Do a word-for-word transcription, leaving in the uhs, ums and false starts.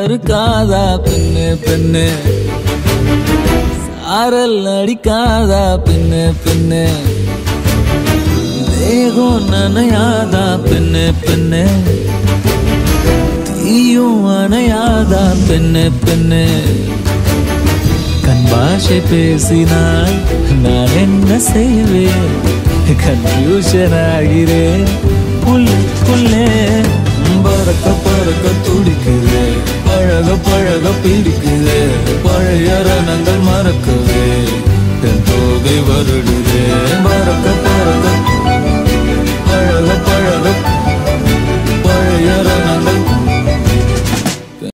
இருக்காதா பெண்ணு பெண்ணு சாரல் அடிக்காதா பெண்ணு பெண்ணு தேகம் நனையாதா பெண்ணு பெண்ணு தீயும் அணையாதா பெண்ணு பெண்ணு கண் பாஷை பேசினால் நான் என்ன செய்வேன் கன்ஃபியூஷன் ஆகிறேன் உள்ளுக்குள்ளே பறக்க பறக்க துடிக்குது பழக பழக பிடிக்குது பழைய ரணங்கள் மறக்குது என் தோகை வருடுது